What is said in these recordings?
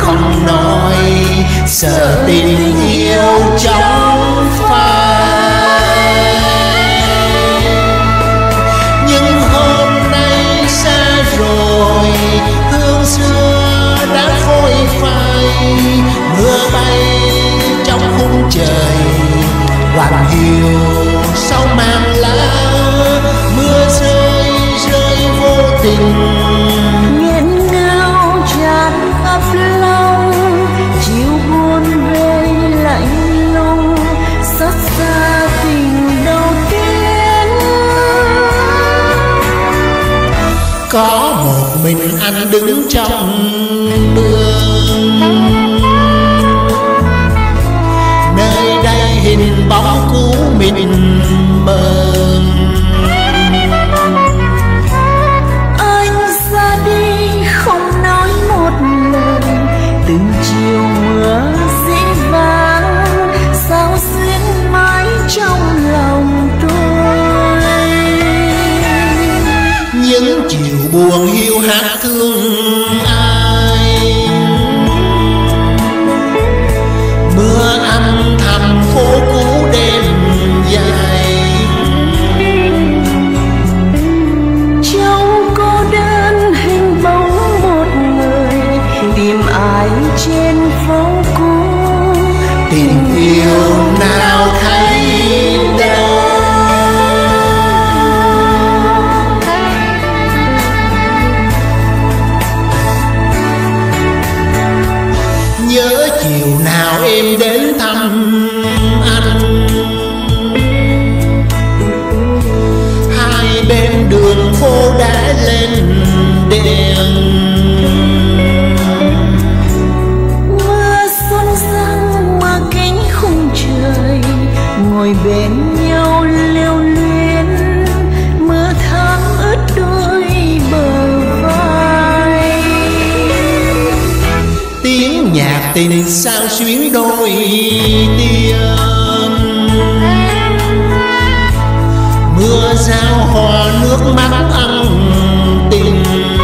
không nói, sợ tình yêu trong phai. Nhưng hôm nay xa rồi, hương xưa đã phôi phai. Mưa bay trong khung trời, hoàng hiu sau màn lá. Mưa rơi rơi vô tình, nghẹn ngào tràn khắp lòng. Chiều buồn về lạnh lùng, xót xa tình đầu tiên. có một mình anh đứng trong mưa. Nơi đây hình bóng cũ mịn mờ. Anh ra đi không nói một lời, từng chiều mưa dĩ vãng sao xuyên mãi trong lòng tôi. Những chiều buồn hiu hắt thương ai, mưa âm thầm phố cũ đêm dài. Trong cô đơn hình bóng một người, tìm ai trên phố cũ. Tình yêu nào thấy đâu, nhớ chiều nào em đến thăm anh. Hai bên đường phố đã lên đèn, Mưa xuân răng mưa kính khung trời, ngồi bên nhau lưu luyến. Mưa tháng ướt đôi bờ vai, tiếng nhạc tình sao xuyến đôi tiên. Mưa giao hòa nước mắt ân tình,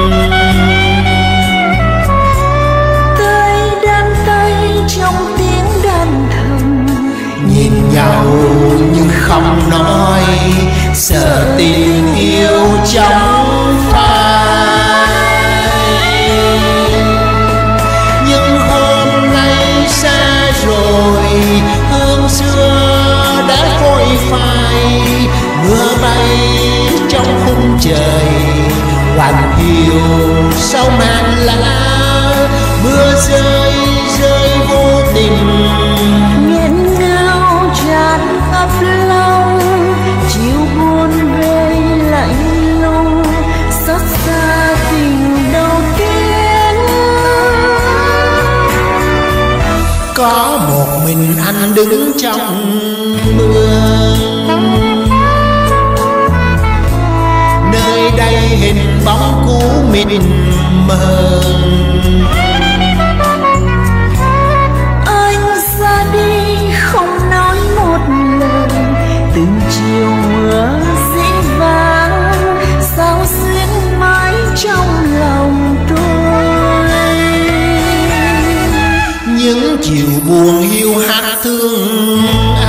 tay đan tay trong tiếng đàn thầm. nhìn nhau nhưng không nói, sợ tình yêu trong phai. Nhưng hôm nay xa rồi, hương xưa đã phôi phai. Mưa bay trong khung trời, hoàng hiu sau màn lá. Mưa rơi rơi vô tình, Nghẹn ngào tràn khắp lòng. Chiều buồn về lạnh lùng, xót xa tình đầu tiên. có một mình anh đứng trong mưa. Nơi đây hình bóng cũ mịn mờ. Anh ra đi không nói một lời, từng chiều mưa dĩ vãng sao xuyên mãi trong lòng tôi. Những chiều buồn hiu hắt thương